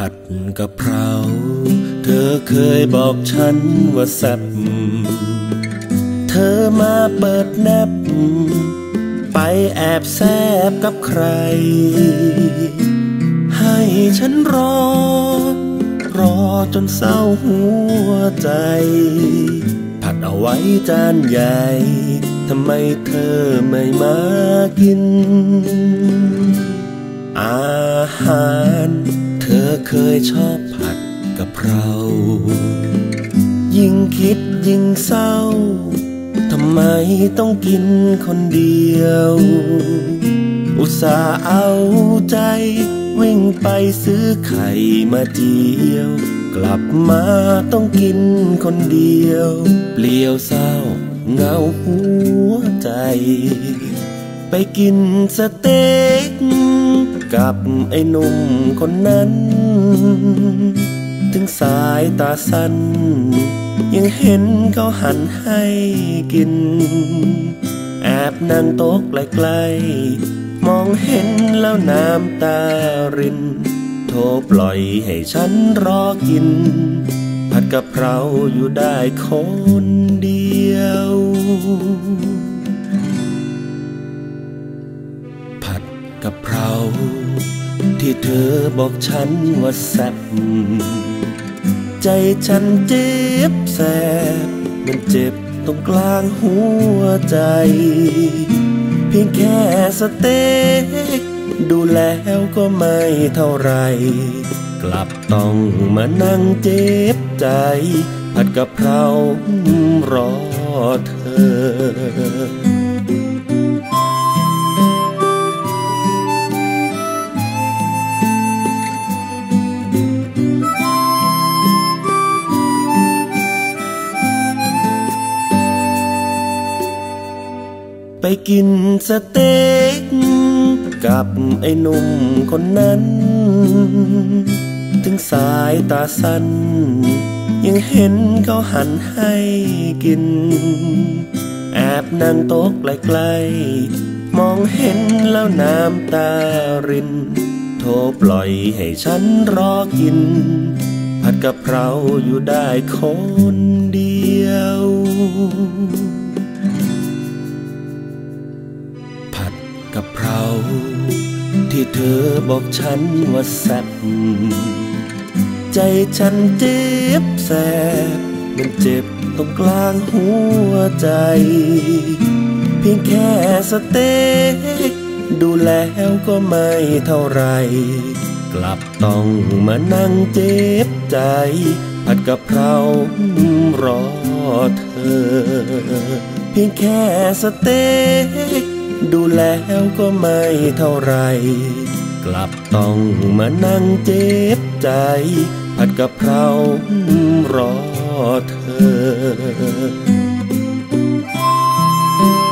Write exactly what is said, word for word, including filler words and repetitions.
ผัดกะเพราเธอเคยบอกฉันว่าแซ่บเธอมาเปิดแนบไปแอบแซบกับใครให้ฉันรอรอจนเศร้าหัวใจผัดเอาไว้จานใหญ่ทำไมเธอไม่มากินอาหารเธอเคยชอบผัดกะเพรายิ่งคิดยิ่งเศร้าทำไมต้องกินคนเดียวอุตส่าห์เอาใจวิ่งไปซื้อไข่มาเจียวกลับมาต้องกินคนเดียวเปลี่ยวเศร้าเงาหัวใจไปกินสเต็กกับไอ้หนุ่มคนนั้นถึงสายตาสั้นยังเห็นเขาหันให้กินแอบนั่งโต๊ะใกล้ๆมองเห็นแล้วน้ำตารินโทรปล่อยให้ฉันรอกินผัดกะเพราอยู่ได้คนเดียวผัดกะเพราที่เธอบอกฉันว่าแซ่บใจฉันเจ็บแสบมันเจ็บตรงกลางหัวใจเพียงแค่สเต็กดูแล้วก็ไม่เท่าไรกลับต้องมานั่งเจ็บใจผัดกะเพรารอเธอไปกินสเต็กกับไอ้หนุ่มคนนั้นถึงสายตาสั้นยังเห็นเขาหันให้กินแอบนั่งโต๊ะใกล้ๆมองเห็นแล้วน้ำตารินโทรปล่อยให้ฉันรอกินผัดกะเพราอยู่ได้คนเดียวกะเพราที่เธอบอกฉันว่าแซ่บใจฉันเจ็บแสบมันเจ็บตรงกลางหัวใจเพียงแค่สเต็กดูแล้วก็ไม่เท่าไรกลับต้องมานั่งเจ็บใจผัดกะเพรารอเธอเพียงแค่สเต็กดูแล้วก็ไม่เท่าไรกลับต้องมานั่งเจ็บใจผัดกะเพรารอเธอ